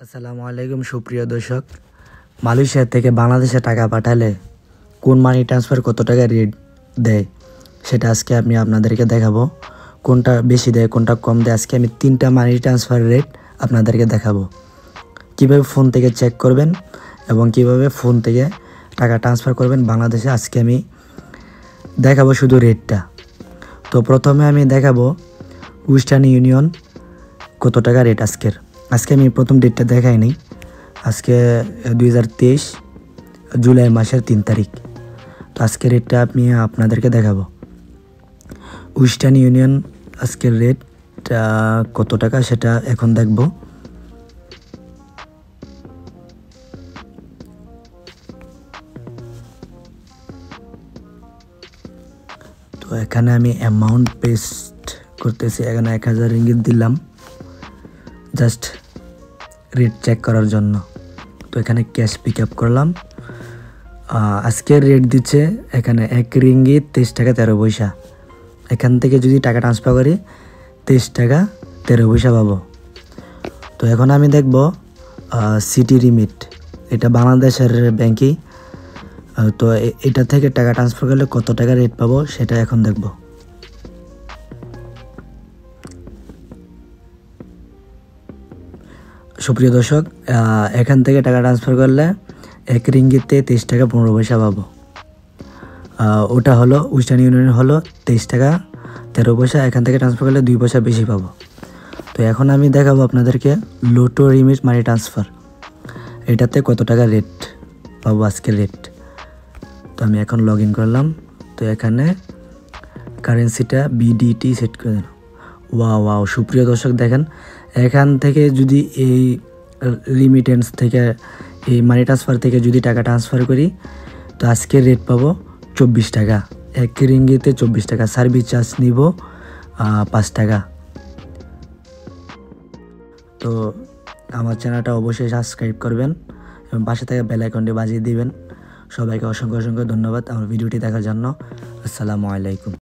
আসসালামু আলাইকুম সুপ্রিয় দর্শক। মালয়েশিয়া থেকে বাংলাদেশে টাকা পাঠালে কোন মানি ট্রান্সফার কত টাকা রেট দেয় সেটা আজকে আমি আপনাদেরকে দেখাবো। কোনটা বেশি দেয় কোনটা কম দেয় আজকে আমি 3টা মানি ট্রান্সফার রেট আপনাদেরকে দেখাবো। কিভাবে ফোন থেকে চেক করবেন এবং কিভাবে ফোন থেকে টাকা ট্রান্সফার করবেন বাংলাদেশে আজকে আমি দেখাবো শুধু রেটটা। তো প্রথমে আমি দেখাবো ওয়েস্টার্ন ইউনিয়ন কত টাকা রেট আজকে আমি প্রথম ডেটটা দেখাইনি। আজকে 2023 জুলাই মাসের 3 তারিখ। তো আজকের রেটটা আমি আপনাদেরকে দেখাবো। ওয়েস্টার্ন ইউনিয়ন আজকের রেট কত টাকা সেটা এখন দেখব। তো এখানে আমি অ্যামাউন্ট পেস্ট করতেছি। এখানে 1000 রিঙ্গিত দিলাম জাস্ট রেট চেক করার জন্য। তো এখানে ক্যাশ পিক আপ করলাম। আজকের রেট দিচ্ছে এখানে 1 রিঙ্গিত 23 টাকা 13 পয়সা। এখান থেকে যদি টাকা ট্রান্সফার করি 23 টাকা 13 পয়সা পাবো। তো এখন আমি দেখব সিটি রিমিট, এটা বাংলাদেশের ব্যাংকই। তো এটা থেকে টাকা ট্রান্সফার করলে কত টাকা রেট পাবো সেটা এখন দেখব। সুপ্রিয় দর্শক, এখান থেকে টাকা ট্রান্সফার করলে 1 রিঙ্গিতে 23 টাকা 15 পয়সা পাবো। ওটা হলো ওয়েস্টার্ন ইউনিয়ন হলো 23 টাকা 13 পয়সা। এখান থেকে ট্রান্সফার করলে 2 পয়সা বেশি পাবো। তো এখন আমি দেখাবো আপনাদেরকে লোটো রিমিট মানি ট্রান্সফার, এটাতে কত টাকা রেট পাবো আজকের রেট। তো আমি এখন লগ ইন করলাম। তো এখানে কারেন্সিটা বিডিটি সেট করে দিলাম। ওয়াও সুপ্রিয় দর্শক দেখেন, এখান থেকে যদি এই রিমিটেন্স থেকে এই মানি ট্রান্সফার থেকে যদি টাকা ট্রান্সফার করি তো আজকের রেট পাবো 24 টাকা। 1 রিঙ্গিতে 24 টাকা। সার্ভিস চার্জ নিব 5 টাকা। তো আমার চ্যানেলটা অবশ্যই সাবস্ক্রাইব করবেন এবং পাশে থেকে বেল আইকনটি বাজিয়ে দিবেন। সবাইকে অসংখ্য ধন্যবাদ আমার ভিডিওটি দেখার জন্য। আসসালামু আলাইকুম।